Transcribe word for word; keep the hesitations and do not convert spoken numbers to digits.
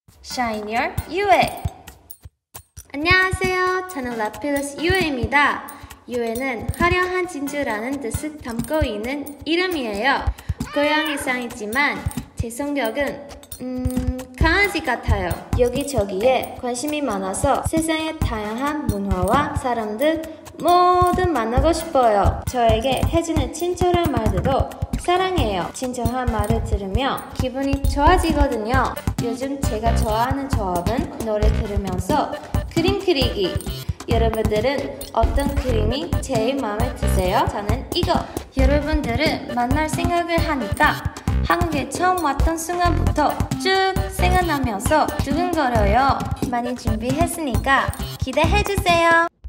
Shine Your 유해. 안녕하세요. 저는 라필러스 유해입니다. 유해는 화려한 진주라는 뜻을 담고 있는 이름이에요. 고양이상이지만 제 성격은 음... 강아지 같아요. 여기저기에 관심이 많아서 세상의 다양한 문화와 사람들 모두 만나고 싶어요. 저에게 해주는 친절한 말들도 사랑해요. 친절한 말을 들으며 기분이 좋아지거든요. 요즘 제가 좋아하는 조합은 노래 들으면서 그림 그리기. 여러분들은 어떤 그림이 제일 마음에 드세요? 저는 이거! 여러분들을 만날 생각을 하니까 한국에 처음 왔던 순간부터 쭉 생각나면서 두근거려요. 많이 준비했으니까 기대해주세요.